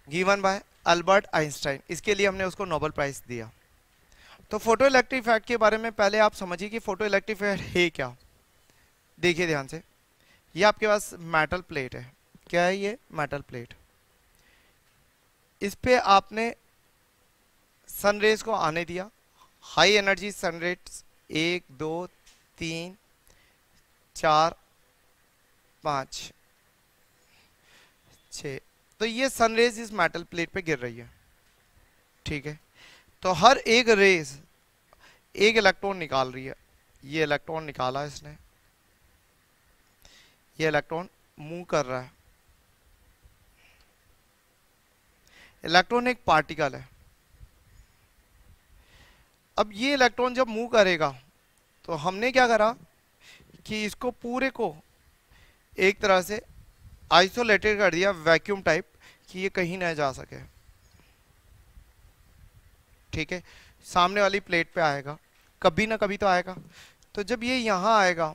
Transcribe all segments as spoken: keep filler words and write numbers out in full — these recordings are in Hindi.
गिवन बाय अल्बर्ट आइंस्टाइन, इसके लिए हमने उसको नोबेल प्राइज दिया। तो फोटो इलेक्ट्रिक इफेक्ट के बारे में पहले आप समझिए कि फोटो इलेक्ट्रिक इफेक्ट है क्या। देखिए ध्यान से, ये आपके पास मेटल प्लेट है। क्या है ये? Metal plate. इस पे आपने सनरेज को आने दिया, हाई एनर्जी सनरेज, एक दो तीन चार पाँच छ, तो ये सनरेज इस मेटल प्लेट पे गिर रही है, ठीक है। तो हर एक रेज एक इलेक्ट्रॉन निकाल रही है। ये इलेक्ट्रॉन निकाला इसने, ये इलेक्ट्रॉन मूव कर रहा है। इलेक्ट्रॉन एक पार्टिकल है। अब ये इलेक्ट्रॉन जब मूव करेगा तो हमने क्या करा कि इसको पूरे को एक तरह से आइसोलेटेड कर दिया, वैक्यूम टाइप, कि ये कहीं ना जा सके, ठीक है। सामने वाली प्लेट पे आएगा, कभी ना कभी तो आएगा। तो जब ये यहां आएगा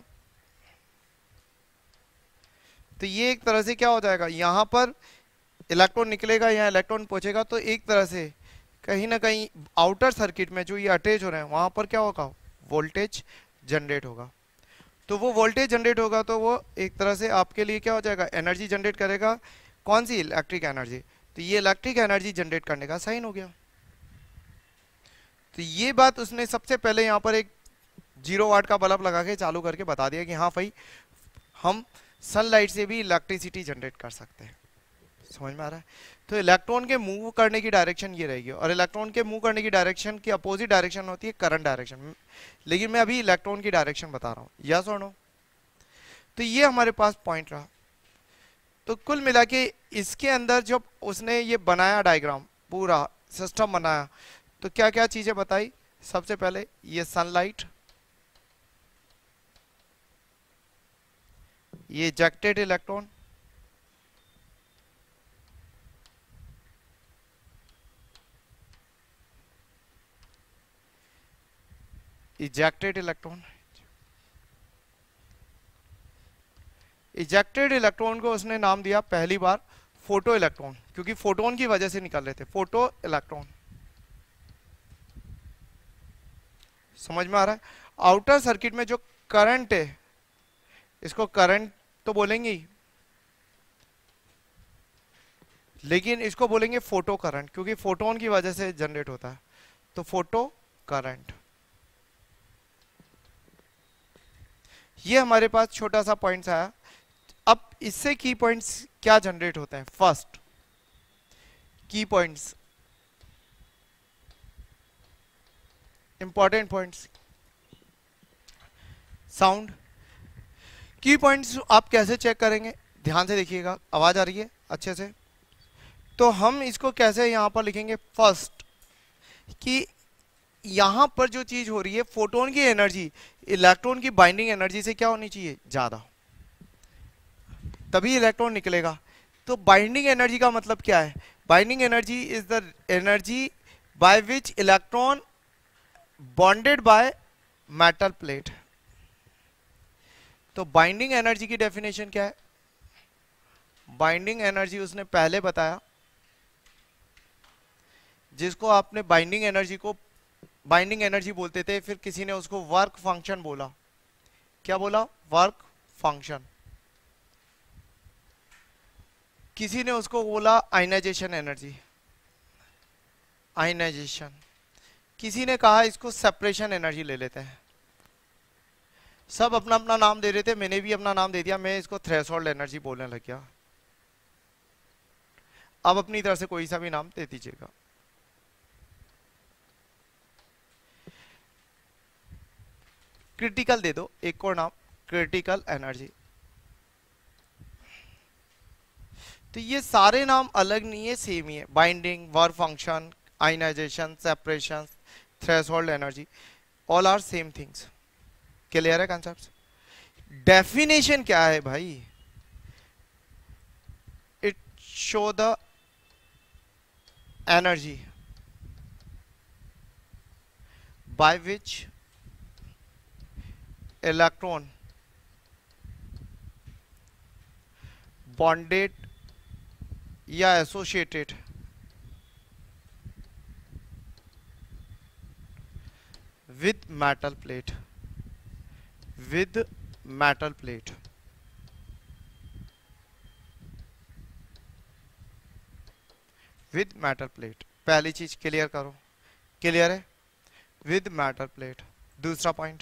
तो ये एक तरह से क्या हो जाएगा, यहां पर इलेक्ट्रॉन निकलेगा, यहाँ इलेक्ट्रॉन पहुंचेगा, तो एक तरह से कहीं ना कहीं आउटर सर्किट में जो ये अटैच हो रहे हैं वहां पर क्या होगा, वोल्टेज जनरेट होगा। तो वो वोल्टेज जनरेट होगा तो वो एक तरह से आपके लिए क्या हो जाएगा, एनर्जी जनरेट करेगा। कौन सी? Electric energy. तो ये इलेक्ट्रिक एनर्जी जनरेट करने का साइन हो गया। तो ये बात उसने सबसे पहले यहाँ पर एक जीरो वाट का बल्ब लगा के चालू करके बता दिया कि हाँ भाई, हम सनलाइट से भी इलेक्ट्रिसिटी जनरेट कर सकते हैं। समझ में आ रहा है? तो इलेक्ट्रॉन के मूव करने की डायरेक्शन ये रहेगी, और इलेक्ट्रॉन के मूव करने की डायरेक्शन की अपोजिट डायरेक्शन होती है करंट डायरेक्शन। लेकिन मैं अभी इलेक्ट्रॉन की डायरेक्शन बता रहा हूँ, यस और नो। तो ये हमारे पास पॉइंट रहा। तो कुल मिला के इसके अंदर जब उसने ये बनाया डायग्राम, पूरा सिस्टम बनाया, तो क्या क्या चीजें बताई। सबसे पहले ये सनलाइट, ये ejected electron, ejected electron ejected electron को उसने नाम दिया पहली बार फोटो इलेक्ट्रॉन, क्योंकि फोटोन की वजह से निकल रहे थे, फोटो इलेक्ट्रॉन। समझ में आ रहा है? आउटर सर्किट में जो करंट है, इसको करंट तो बोलेंगे ही, लेकिन इसको बोलेंगे फोटो करंट, क्योंकि फोटोन की वजह से जनरेट होता है। तो फोटो करंट, ये हमारे पास छोटा सा पॉइंट्स आया। अब इससे की पॉइंट्स क्या जनरेट होते हैं। First key points, important points, sound. Key points आप कैसे चेक करेंगे, ध्यान से देखिएगा। आवाज आ रही है अच्छे से? तो हम इसको कैसे यहां पर लिखेंगे, फर्स्ट कि यहां पर जो चीज हो रही है, फोटोन की एनर्जी इलेक्ट्रॉन की बाइंडिंग एनर्जी से क्या होनी चाहिए, ज्यादा, तभी इलेक्ट्रॉन निकलेगा। तो बाइंडिंग एनर्जी का मतलब क्या है? Binding energy is the energy by which electron bonded by metal plate. तो बाइंडिंग एनर्जी की डेफिनेशन क्या है? बाइंडिंग एनर्जी उसने पहले बताया, जिसको आपने बाइंडिंग एनर्जी को बाइंडिंग एनर्जी बोलते थे, फिर किसी ने उसको वर्क फंक्शन बोला। क्या बोला? Work function. किसी ने उसको बोला आयनाइजेशन एनर्जी, आयनाइजेशन। किसी ने कहा इसको सेपरेशन एनर्जी ले लेते हैं। सब अपना अपना नाम दे रहे थे, मैंने भी अपना नाम दे दिया, मैं इसको थ्रेशोल्ड एनर्जी बोलने लग गया। अब अपनी तरफ से कोई सा भी नाम दे दीजिएगा। क्रिटिकल दे दो एक और नाम, क्रिटिकल एनर्जी। तो ये सारे नाम अलग नहीं है, सेम ही है। Binding, work function, ionisation, separation, threshold energy, all are same things. Clear है कॉन्सेप्ट? डेफिनेशन क्या है भाई? It show the energy by which electron bonded या associated with metal plate, with metal plate, with metal plate। पहली चीज क्लियर करो, क्लियर है, with metal plate। दूसरा पॉइंट,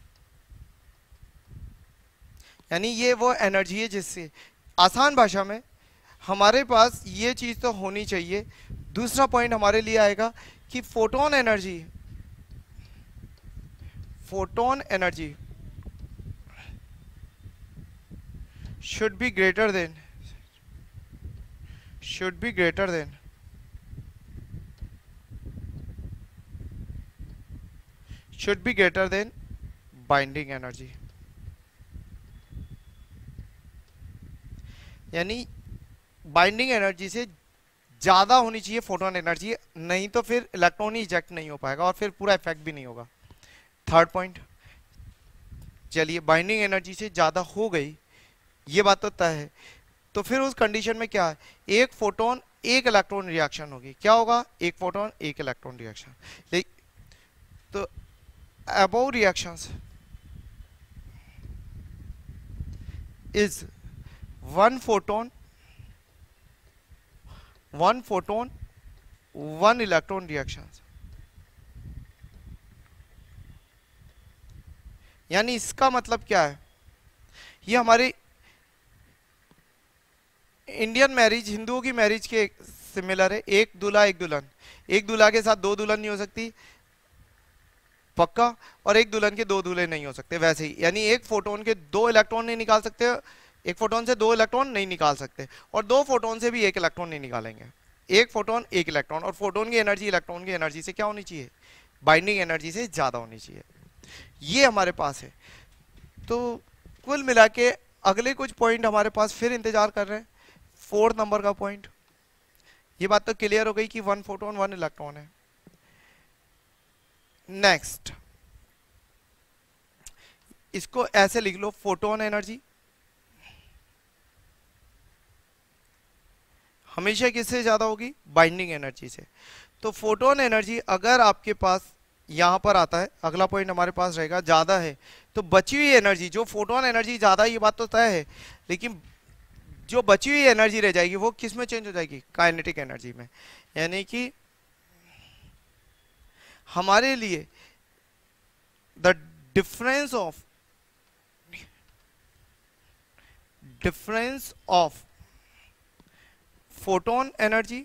यानी ये वो एनर्जी है जिससे, आसान भाषा में हमारे पास ये चीज तो होनी चाहिए। दूसरा पॉइंट हमारे लिए आएगा कि photon energy, photon energy should be greater than, should be greater than, should be greater than binding energy। यानी बाइंडिंग एनर्जी से ज्यादा होनी चाहिए फोटोन एनर्जी, नहीं तो फिर इलेक्ट्रॉन ही इजेक्ट नहीं हो पाएगा और फिर पूरा इफेक्ट भी नहीं होगा। थर्ड पॉइंट, चलिए बाइंडिंग एनर्जी से ज्यादा हो गई, ये बात तो तय है, तो फिर उस कंडीशन में क्या है, एक फोटोन एक इलेक्ट्रॉन रिएक्शन होगी। क्या होगा, एक फोटोन एक इलेक्ट्रॉन रिएक्शन। तो above reactions is one photon, one photon one electron reactions. यानी इसका मतलब क्या है, ये हमारे इंडियन मैरिज, हिंदुओं की मैरिज के सिमिलर है। एक दूल्हा एक दुल्हन, एक दूल्हा के साथ दो दुल्हन नहीं हो सकती पक्का, और एक दुल्हन के दो दूल्हे नहीं हो सकते वैसे ही। यानी एक फोटोन के दो इलेक्ट्रॉन नहीं निकाल सकते, एक फोटोन से दो इलेक्ट्रॉन नहीं निकाल सकते, और दो फोटोन से भी एक इलेक्ट्रॉन नहीं निकालेंगे। एक फोटोन एक इलेक्ट्रॉन, और फोटोन की एनर्जी इलेक्ट्रॉन की एनर्जी से क्या होनी चाहिए, बाइंडिंग एनर्जी से ज्यादा होनी चाहिए। ये हमारे पास है। तो कुल मिला के अगले कुछ पॉइंट हमारे पास फिर इंतजार कर रहे हैं। फोर्थ नंबर का पॉइंट, ये बात तो क्लियर हो गई कि वन फोटोन वन इलेक्ट्रॉन है। नेक्स्ट, इसको ऐसे लिख लो, फोटोन एनर्जी हमेशा किससे ज्यादा होगी, बाइंडिंग एनर्जी से। तो फोटोन एनर्जी अगर आपके पास यहां पर आता है, अगला पॉइंट हमारे पास रहेगा ज्यादा है, तो बची हुई एनर्जी, जो फोटोन एनर्जी ज्यादा है ये बात तो तय है, लेकिन जो बची हुई एनर्जी रह जाएगी वो किस में चेंज हो जाएगी, काइनेटिक एनर्जी में। यानी कि हमारे लिए the difference of difference of photon energy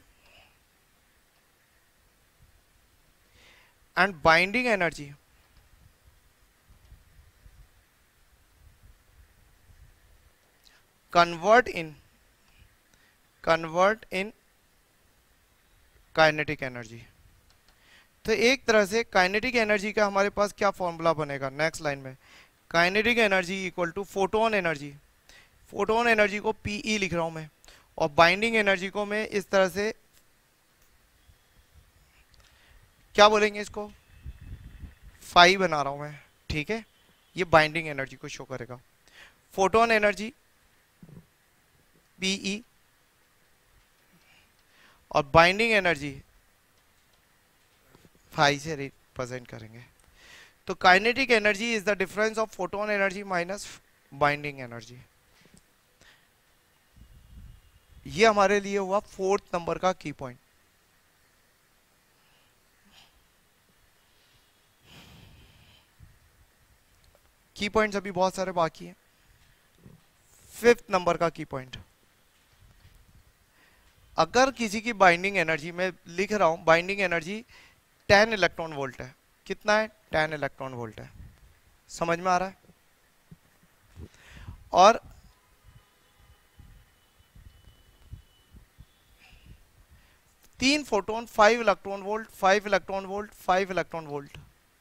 and binding energy convert in convert in kinetic energy। तो एक तरह से काइनेटिक एनर्जी का हमारे पास क्या फॉर्मूला बनेगा नेक्स्ट लाइन में, kinetic energy equal to photon energy. Photon energy को पीई लिख रहा हूं मैं, और बाइंडिंग एनर्जी को मैं इस तरह से क्या बोलेंगे, इसको फाई बना रहा हूं मैं, ठीक है। ये बाइंडिंग एनर्जी को शो करेगा। फोटोन एनर्जी पीई और बाइंडिंग एनर्जी फाई से रिप्रेजेंट करेंगे। तो kinetic energy is the difference of photon energy minus binding energy. ये हमारे लिए हुआ फोर्थ नंबर का की पॉइंट। की पॉइंट्स अभी बहुत सारे बाकी हैं। फिफ्थ नंबर का की पॉइंट, अगर किसी की बाइंडिंग एनर्जी में लिख रहा हूं, binding energy ten electron volt है। कितना है, टेन इलेक्ट्रॉन वोल्ट है। समझ में आ रहा है। और तीन photon, five electron volt, five electron volt, five electron volt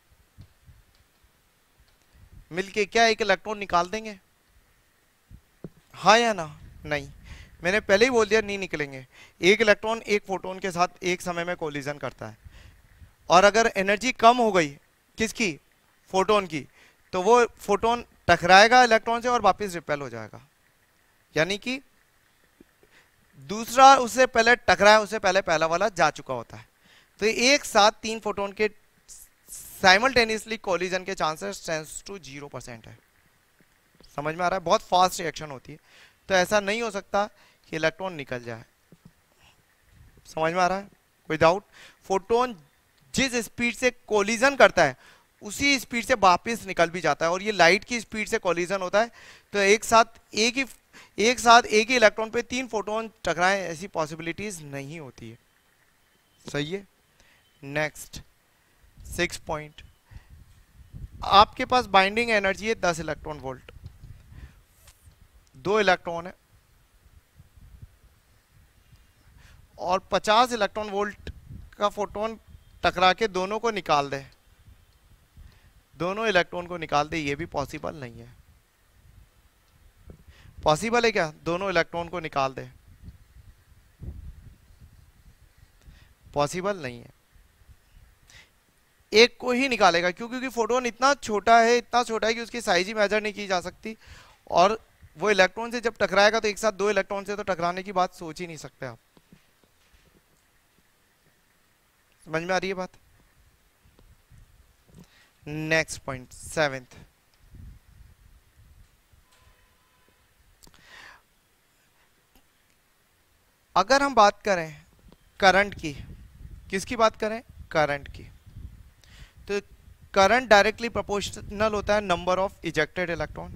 मिलके क्या एक इलेक्ट्रॉन निकाल देंगे, हाँ या ना? नहीं, मैंने पहले ही बोल दिया नहीं निकलेंगे। एक इलेक्ट्रॉन एक फोटोन के साथ एक समय में कोलिजन करता है, और अगर एनर्जी कम हो गई किसकी, फोटोन की, तो वो फोटोन टकराएगा इलेक्ट्रॉन से और वापस रिपेल हो जाएगा। यानी कि दूसरा उससे पहले टकराया, उससे पहले पहला वाला जा चुका होता है। तो एक साथ तीन फोटोन के साइमल्टेनियसली कोलिजन के chances tends to zero percent है। समझ में आ रहा है? बहुत फास्ट रिएक्शन होती है, तो ऐसा नहीं हो सकता कि इलेक्ट्रॉन निकल जाए। समझ में आ रहा है? कोई डाउट? फोटोन जिस स्पीड से कोलिजन करता है उसी स्पीड से वापस निकल भी जाता है, और ये लाइट की स्पीड से कोलिजन होता है, तो एक साथ एक ही एक साथ एक ही इलेक्ट्रॉन पे तीन फोटोन टकराएं, ऐसी पॉसिबिलिटीज नहीं होती है। सही है। नेक्स्ट सिक्स पॉइंट, आपके पास बाइंडिंग एनर्जी है दस इलेक्ट्रॉन वोल्ट, दो इलेक्ट्रॉन है और पचास इलेक्ट्रॉन वोल्ट का फोटोन टकरा के दोनों को निकाल दे, दोनों इलेक्ट्रॉन को निकाल दे, ये भी पॉसिबल नहीं है। पॉसिबल है क्या? दोनों इलेक्ट्रॉन को निकाल दे? पॉसिबल नहीं है। एक को ही निकालेगा, क्यों? क्योंकि फोटोन इतना छोटा है, इतना छोटा है कि उसकी साइज ही मेजर नहीं की जा सकती, और वो इलेक्ट्रॉन से जब टकराएगा तो एक साथ दो इलेक्ट्रॉन से तो टकराने की बात सोच ही नहीं सकते आप। समझ में आ रही है बात? नेक्स्ट पॉइंट सेवेंथ, अगर हम बात करें करंट की, किसकी बात करें? करंट की। तो करंट डायरेक्टली प्रोपोर्शनल होता है number of ejected electron,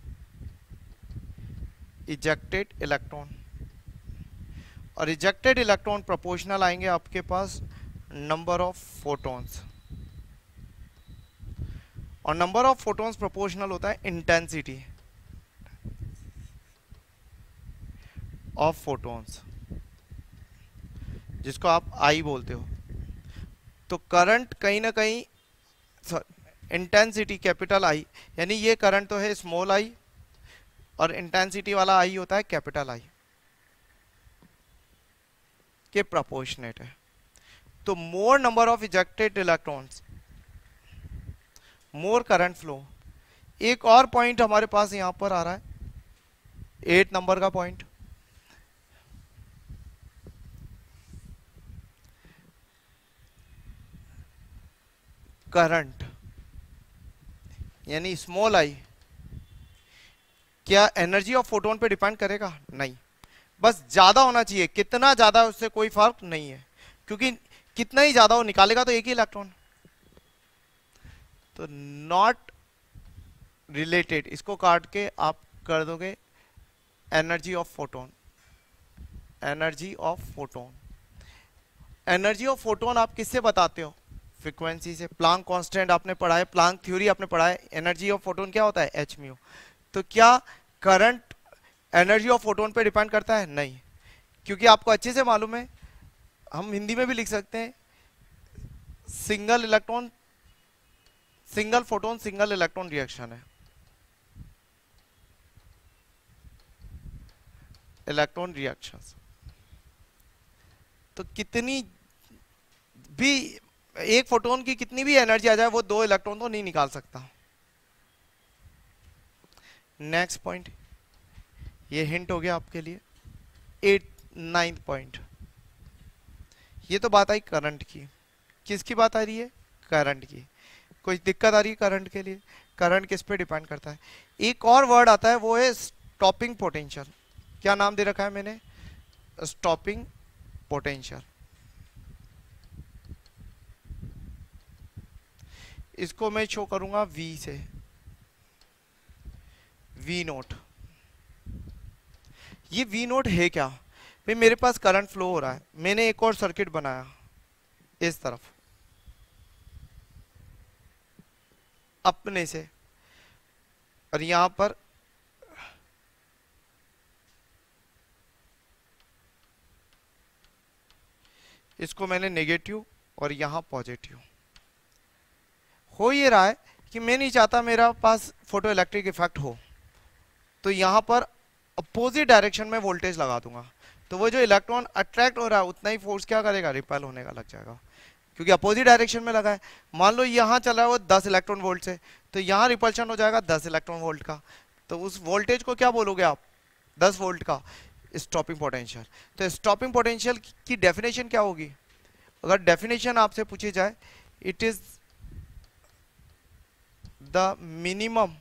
ejected electron, और इजेक्टेड इलेक्ट्रॉन प्रोपोर्शनल आएंगे आपके पास नंबर ऑफ फोटॉन्स, और नंबर ऑफ फोटॉन्स प्रोपोर्शनल होता है इंटेंसिटी ऑफ फोटॉन्स, जिसको आप आई बोलते हो। तो करंट कहीं ना कहीं, इंटेंसिटी कैपिटल आई, यानी ये करंट तो है स्मॉल आई, और इंटेंसिटी वाला आई होता है कैपिटल आई के प्रोपोर्शनेट है। तो more number of ejected electrons, more current flow. एक और पॉइंट हमारे पास यहां पर आ रहा है, एट नंबर का पॉइंट, करंट यानी स्मॉल आई क्या एनर्जी ऑफ फोटोन पे डिपेंड करेगा? नहीं, बस ज्यादा होना चाहिए। कितना ज्यादा उससे कोई फर्क नहीं है, क्योंकि कितना ही ज्यादा वो निकालेगा तो एक ही इलेक्ट्रॉन, तो नॉट रिलेटेड। इसको काट के आप कर दोगे energy of photon, energy of photon. Energy of photon आप किससे बताते हो? फ्रीक्वेंसी से। प्लांक कांस्टेंट आपने पढ़ा है, प्लांक थ्योरी आपने पढ़ा है, एनर्जी ऑफ फोटोन क्या होता है? H mu. तो क्या करंट एनर्जी ऑफ फोटोन पे डिपेंड करता है? नहीं, क्योंकि आपको अच्छे से मालूम है, हम हिंदी में भी लिख सकते हैं, single electron single photon single electron reaction है, इलेक्ट्रॉन रिएक्शंस। तो कितनी भी, एक फोटोन की कितनी भी एनर्जी आ जाए, वो दो इलेक्ट्रॉन तो नहीं निकाल सकता। नेक्स्ट पॉइंट, ये हिंट हो गया आपके लिए। एट नाइन्थ पॉइंट, ये तो बात आई करंट की। किसकी बात आ रही है? करंट की। कोई दिक्कत आ रही है करंट के लिए? करंट किस पे डिपेंड करता है? एक और वर्ड आता है, वो है स्टॉपिंग पोटेंशियल। क्या नाम दे रखा है मैंने? Stopping potential. इसको मैं शो करूंगा V से, V नोट। ये V नोट है क्या? भाई मेरे पास करंट फ्लो हो रहा है, मैंने एक और सर्किट बनाया इस तरफ अपने से, और यहां पर इसको मैंने नेगेटिव और यहां पॉजिटिव। हो ये रहा है कि मैं नहीं चाहता मेरा पास फोटो इलेक्ट्रिक इफेक्ट हो, तो यहां पर अपोजिट डायरेक्शन में वोल्टेज लगा दूंगा, तो वो जो इलेक्ट्रॉन अट्रैक्ट हो रहा है उतना ही फोर्स क्या करेगा? रिपेल होने का लग जाएगा, क्योंकि अपोजिट डायरेक्शन में लगा है। मान लो यहां चल रहा है वो दस इलेक्ट्रॉन वोल्ट से, तो यहां रिपल्शन हो जाएगा दस इलेक्ट्रॉन वोल्ट का, तो उस वोल्टेज को क्या बोलोगे आप? दस वोल्ट का स्टॉपिंग पोटेंशियल। तो स्टॉपिंग पोटेंशियल की डेफिनेशन क्या होगी? अगर डेफिनेशन आपसे पूछी जाए, it is the minimum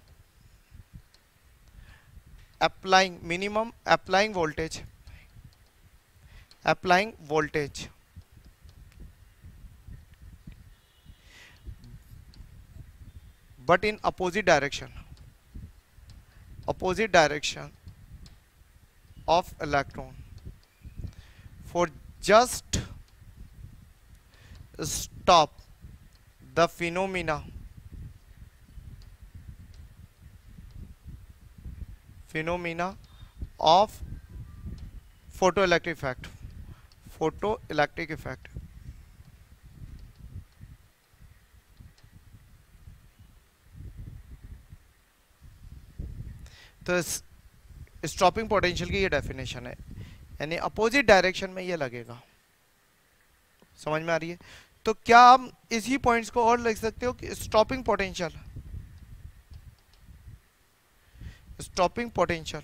applying minimum applying voltage applying voltage but in opposite direction opposite direction of electron for just stop the phenomena phenomena of photoelectric effect photoelectric effect तो स्टॉपिंग पोटेंशियल की ये डेफिनेशन है, यानी अपोजिट डायरेक्शन में ये लगेगा। समझ में आ रही है? तो क्या आप इसी पॉइंट्स को और लिख सकते हो कि स्टॉपिंग पोटेंशियल स्टॉपिंग पोटेंशियल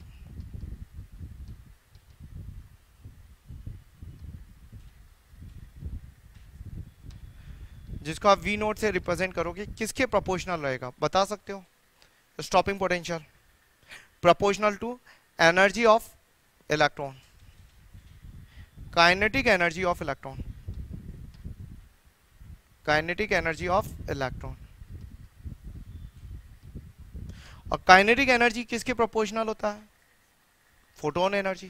जिसको आप वी नोट से रिप्रेजेंट करोगे किसके प्रोपोर्शनल रहेगा, बता सकते हो? Stopping potential proportional to energy of electron kinetic energy of electron kinetic energy of electron और काइनेटिक एनर्जी किसके प्रोपोर्शनल होता है? Photon energy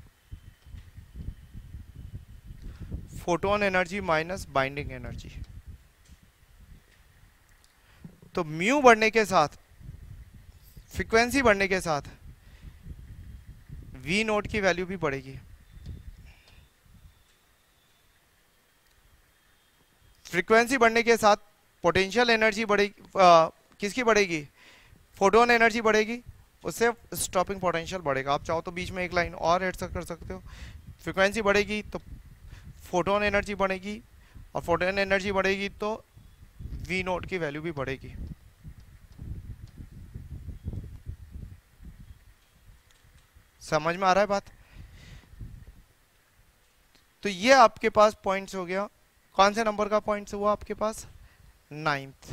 photon energy minus binding energy. तो म्यू बढ़ने के साथ फ्रीक्वेंसी बढ़ने के साथ वी नोट की वैल्यू भी बढ़ेगी। फ्रीक्वेंसी बढ़ने के साथ पोटेंशियल एनर्जी बढ़ेगी, किसकी बढ़ेगी? फोटोन एनर्जी बढ़ेगी, उससे स्टॉपिंग पोटेंशियल बढ़ेगा। आप चाहो तो बीच में एक लाइन और ऐड कर सकते हो। फ्रीक्वेंसी बढ़ेगी तो फोटोन एनर्जी बढ़ेगी, और फोटोन एनर्जी बढ़ेगी तो वी नोट की वैल्यू भी बढ़ेगी। समझ में आ रहा है बात? तो ये आपके पास पॉइंट्स हो गया। कौन से नंबर का पॉइंट्स हुआ आपके पास? Ninth.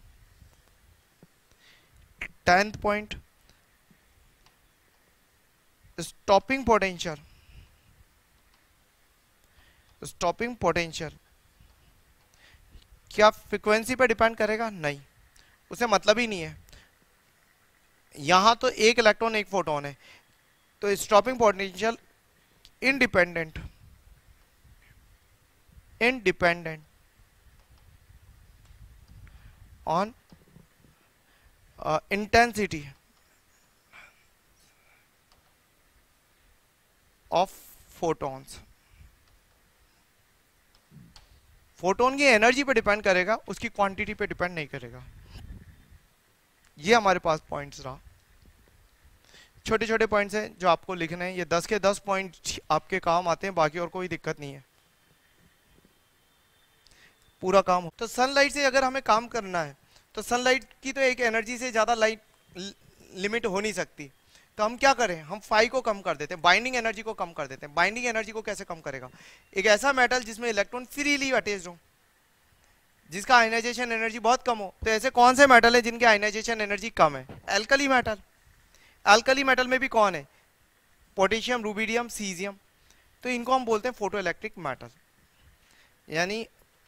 Tenth point stopping potential stopping potential क्या फ्रीक्वेंसी पे डिपेंड करेगा? नहीं, उसे मतलब ही नहीं है। यहां तो एक इलेक्ट्रॉन एक फोटोन है, तो stopping potential independent independent on intensity of photons. Photon की एनर्जी पे डिपेंड करेगा, उसकी क्वांटिटी पे डिपेंड नहीं करेगा। ये हमारे पास पॉइंट्स रहा। छोटे छोटे पॉइंट्स हैं जो आपको लिखने हैं। ये दस के दस पॉइंट आपके काम आते हैं, बाकी और कोई दिक्कत नहीं है, पूरा काम हो। तो सनलाइट से अगर हमें काम करना है तो सनलाइट की तो एक एनर्जी से ज्यादा लाइट लिमिट हो नहीं सकती। तो हम क्या करें? हम फाई को कम कर देते हैं, बाइंडिंग एनर्जी को कम कर देते हैं। बाइंडिंग एनर्जी को कैसे कम करेगा? एक ऐसा मेटल जिसमें इलेक्ट्रॉन फ्रीली अटैच्ड हो, जिसका आयनाइजेशन एनर्जी बहुत कम हो। तो ऐसे कौन से मेटल है जिनकी आयनाइजेशन एनर्जी कम है? Alkali metal. एल्कली मेटल में भी कौन है? Potassium, rubidium, caesium. तो इनको हम बोलते हैं फोटो इलेक्ट्रिक मेटल। यानी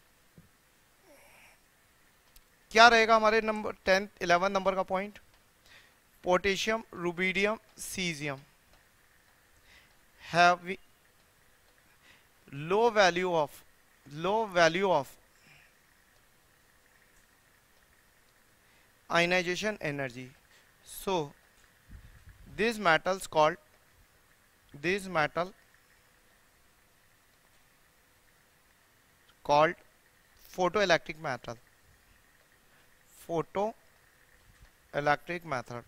क्या रहेगा हमारे नंबर टेंथ इलेवन नंबर का point? Potassium, rubidium, caesium have low value of low value of ionization energy. So these metals called these metal called photoelectric metal photoelectric method.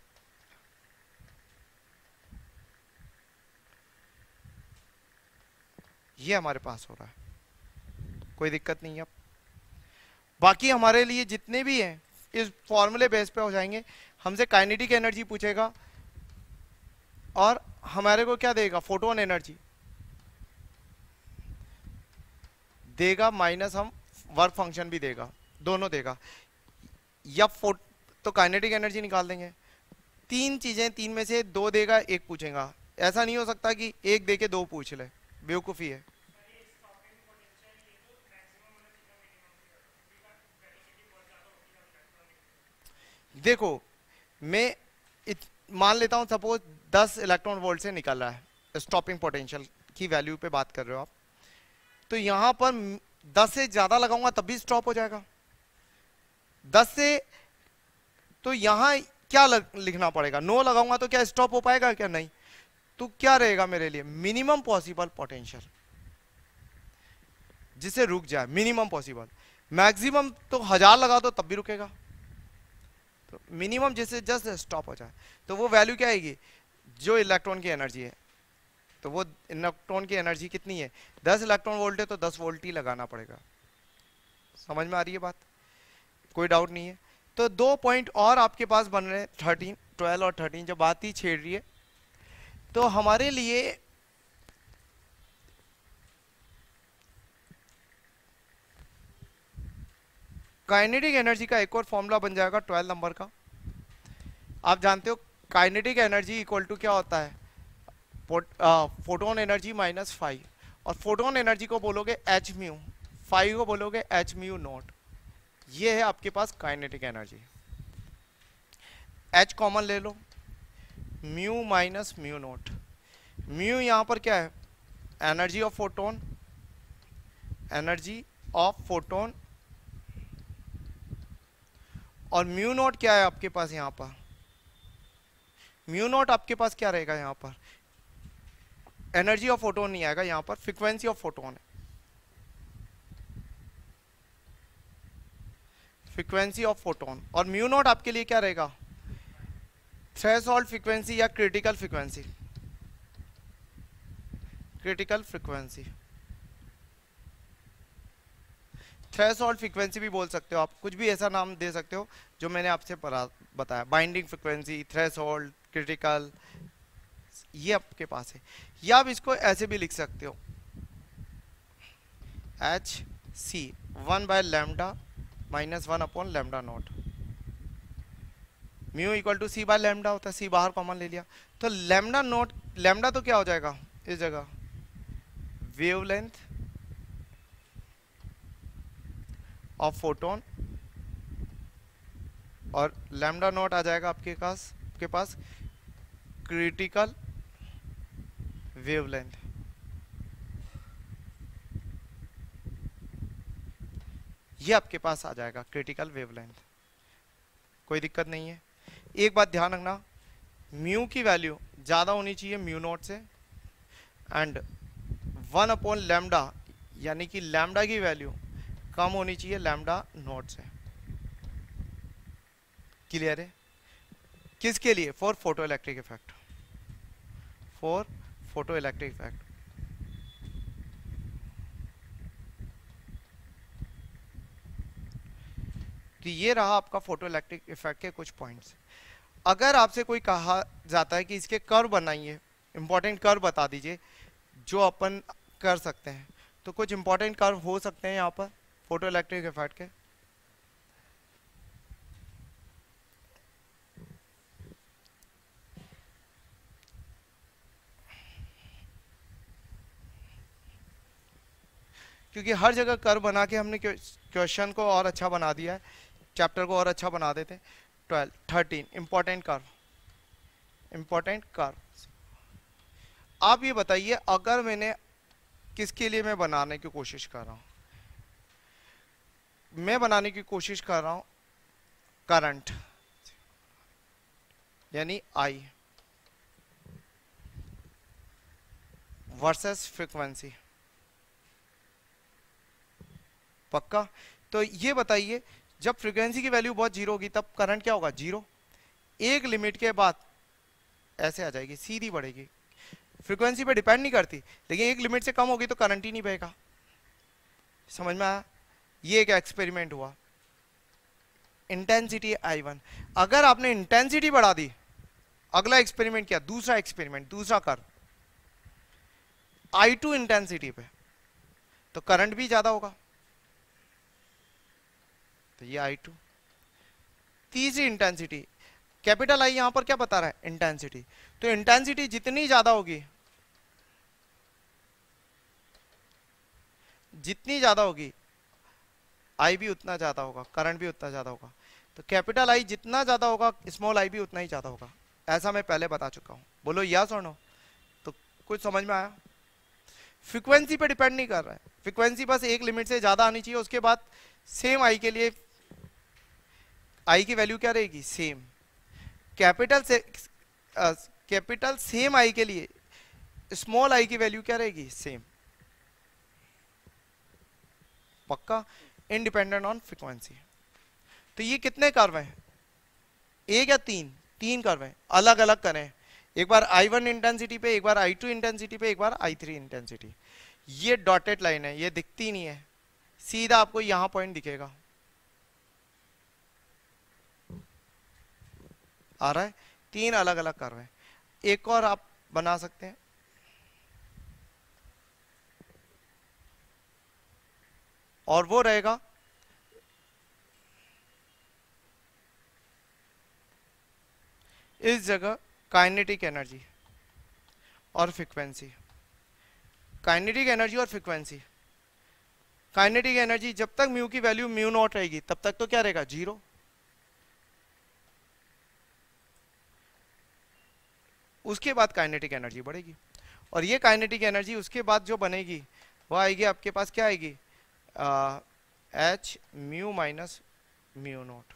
ये हमारे पास हो रहा है, कोई दिक्कत नहीं है। बाकी हमारे लिए जितने भी हैं इस फॉर्मूले बेस पे हो जाएंगे। हमसे काइनेटिक एनर्जी पूछेगा और हमारे को क्या देगा? फोटोन एनर्जी देगा, माइनस हम वर्क फंक्शन भी देगा, दोनों देगा। या तो काइनेटिक एनर्जी निकाल देंगे। तीन चीजें, तीन में से दो देगा एक पूछेगा, ऐसा नहीं हो सकता कि एक दे के दो पूछ ले, बेवकूफी है। देखो मैं इत- मान लेता हूं सपोज दस इलेक्ट्रॉन वोल्ट से निकल रहा है, स्टॉपिंग पोटेंशियल की वैल्यू पे बात कर रहे हो आप, तो यहां पर दस से ज्यादा लगाऊंगा तब भी स्टॉप हो जाएगा। दस से तो यहां क्या लग, लिखना पड़ेगा, नो लगाऊंगा तो क्या स्टॉप हो पाएगा क्या, नहीं। तो क्या रहेगा मेरे लिए, मिनिमम पॉसिबल पोटेंशियल, जिसे रुक जाए, मिनिमम पॉसिबल। मैक्सिमम तो हजार लगा दो तब भी रुकेगा, तो मिनिमम जिससे जस्ट स्टॉप हो जाए। तो वो वैल्यू क्या आएगी, जो इलेक्ट्रॉन की एनर्जी है, तो वो इलेक्ट्रॉन की एनर्जी कितनी है, दस इलेक्ट्रॉन वोल्ट है तो दस वोल्ट ही लगाना पड़ेगा। समझ में आ रही है बात, कोई डाउट नहीं है। तो दो पॉइंट और आपके पास बन रहे हैं, थर्टीन ट्वेल्व और थर्टीन, जब बात ही छेड़ रही है तो हमारे लिए काइनेटिक एनर्जी का एक और फॉर्मूला बन जाएगा ट्वेल्व नंबर का। आप जानते हो काइनेटिक एनर्जी इक्वल टू क्या होता है, फोटोन एनर्जी माइनस फाइव, और फोटोन एनर्जी को बोलोगे एच म्यू, फाइव को बोलोगे एच म्यू नॉट। ये है आपके पास काइनेटिक एनर्जी। एच कॉमन ले लो, mu minus mu nought. Mu यहां पर क्या है, energy of photon, energy of photon, और म्यू नॉट क्या है आपके पास यहां पर, म्यू नॉट आपके पास क्या रहेगा यहां पर, एनर्जी ऑफ फोटोन नहीं आएगा यहां पर, फ्रीक्वेंसी ऑफ फोटोन है, फ्रीक्वेंसी ऑफ फोटोन। और म्यू नॉट आपके लिए क्या रहेगा, थ्रेशोल्ड फ्रीक्वेंसी या critical frequency, critical frequency, threshold frequency भी बोल सकते हो आप, कुछ भी ऐसा नाम दे सकते हो जो मैंने आपसे बताया, बाइंडिंग फ्रीक्वेंसी, थ्रेशोल्ड, क्रिटिकल, ये आपके पास है। या आप इसको ऐसे भी लिख सकते हो, h c one by lambda minus one upon lambda nought, mu equal to c by lambda होता है, सी बाहर कॉमन ले लिया, तो लैम्डा नॉट, लैम्डा तो क्या हो जाएगा इस जगह, वेवलेंथ ऑफ फोटोन, और लैम्डा नॉट आ जाएगा आपके पास आपके पास क्रिटिकल वेवलेंथ। ये आपके पास आ जाएगा क्रिटिकल वेवलेंथ, कोई दिक्कत नहीं है। एक बात ध्यान रखना, म्यू की वैल्यू ज्यादा होनी चाहिए म्यू नॉट से, एंड वन अपॉन लैम्डा यानी कि लैम्डा की वैल्यू कम होनी चाहिए लैम्डा नॉट से। क्लियर है, किसके लिए, for photo electric effect, for photo electric effect. तो ये रहा आपका फोटो इलेक्ट्रिक इफेक्ट के कुछ पॉइंट्स। अगर आपसे कोई कहा जाता है कि इसके कर्व बनाइए, इंपॉर्टेंट कर्व बता दीजिए जो अपन कर सकते हैं, तो कुछ इंपॉर्टेंट कर्व हो सकते हैं यहाँ पर फोटो इलेक्ट्रिक इफेक्ट के। क्योंकि हर जगह कर्व बना के हमने क्वेश्चन को और अच्छा बना दिया है, चैप्टर को और अच्छा बना देते। Twelve thirteen important curve, important curve. आप ये बताइए, अगर मैंने, किसके लिए मैं बनाने की कोशिश कर रहा हूं, मैं बनाने की कोशिश कर रहा हूं करंट यानी आई वर्सेस फ्रीक्वेंसी, पक्का। तो ये बताइए, जब फ्रीक्वेंसी की वैल्यू बहुत जीरो होगी तब करंट क्या होगा, जीरो। एक लिमिट के बाद ऐसे आ जाएगी, सीधी बढ़ेगी, फ्रीक्वेंसी पे डिपेंड नहीं करती, लेकिन एक लिमिट से कम होगी तो करंट ही नहीं बहेगा। समझ में आया, ये एक एक्सपेरिमेंट हुआ। इंटेंसिटी आई वन, अगर आपने इंटेंसिटी बढ़ा दी, अगला एक्सपेरिमेंट किया, दूसरा एक्सपेरिमेंट, दूसरा कर आई टू इंटेंसिटी पे, तो करंट भी ज्यादा होगा, तो ये आई टू। तीसरी इंटेंसिटी, कैपिटल आई यहां पर क्या बता रहा है, इंटेंसिटी। तो इंटेंसिटी जितनी ज्यादा होगी, जितनी ज्यादा होगी आई भी उतना ज्यादा होगा, करंट भी उतना ज्यादा होगा। तो कैपिटल आई जितना ज्यादा होगा स्मॉल आई भी उतना ही ज्यादा होगा, ऐसा मैं पहले बता चुका हूं। बोलो यस और नो। तो कुछ समझ में आया? फ्रीक्वेंसी पे डिपेंड नहीं कर रहा है, फ्रीक्वेंसी बस एक लिमिट से ज्यादा आनी चाहिए, उसके बाद सेम आई के लिए आई की वैल्यू क्या रहेगी, सेम। कैपिटल से कैपिटल सेम आई के लिए स्मॉल आई की वैल्यू क्या रहेगी, सेम। पक्का? Independent on frequency. तो ये कितने कर्व हैं, एक या तीन? तीन कर्व हैं, अलग अलग करें, एक बार आई वन इंटेंसिटी पे, एक बार आई टू इंटेंसिटी पे, एक बार आई थ्री इंटेंसिटी। ये डॉटेड लाइन है, ये दिखती नहीं है, सीधा आपको यहां पॉइंट दिखेगा, आ रहा है? तीन अलग अलग कर्व हैं। एक और आप बना सकते हैं, और वो रहेगा इस जगह काइनेटिक एनर्जी और फ्रीक्वेंसी। काइनेटिक एनर्जी और फ्रीक्वेंसी, काइनेटिक एनर्जी जब तक म्यू की वैल्यू म्यू नॉट रहेगी तब तक तो क्या रहेगा, जीरो। उसके बाद काइनेटिक एनर्जी बढ़ेगी, और ये काइनेटिक एनर्जी उसके बाद जो बनेगी वो आएगी आपके पास, क्या आएगी, h mu minus mu nought.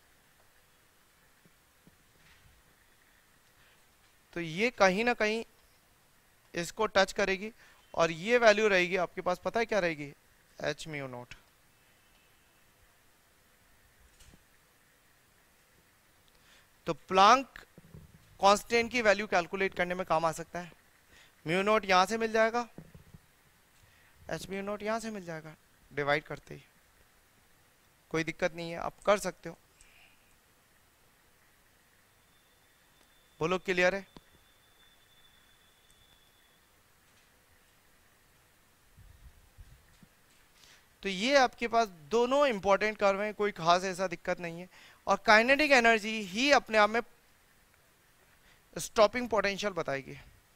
तो ये कहीं ना कहीं इसको टच करेगी, और ये वैल्यू रहेगी आपके पास, पता है क्या रहेगी, एच म्यू नॉट। तो प्लांक कांस्टेंट की वैल्यू कैलकुलेट करने में काम आ सकता है। म्यू नॉट यहां से मिल जाएगा, एच म्यू नॉट यहां से मिल जाएगा, डिवाइड करते ही, कोई दिक्कत नहीं है, आप कर सकते हो। बोलो क्लियर है? तो ये आपके पास दोनों इंपॉर्टेंट कर्व हैं, कोई खास ऐसा दिक्कत नहीं है। और काइनेटिक एनर्जी ही अपने आप में स्टॉपिंग पोटेंशियल बताएगी,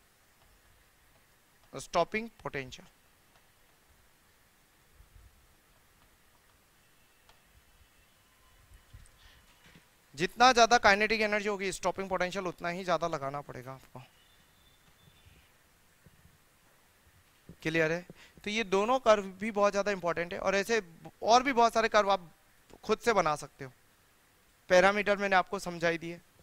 स्टॉपिंग पोटेंशियल। जितना ज्यादा काइनेटिक एनर्जी होगी स्टॉपिंग पोटेंशियल उतना ही ज्यादा लगाना पड़ेगा आपको। क्लियर है? तो ये दोनों कर्व भी बहुत ज्यादा इंपॉर्टेंट है, और ऐसे और भी बहुत सारे कर्व आप खुद से बना सकते हो। पैरामीटर मैंने आपको समझाई दिए।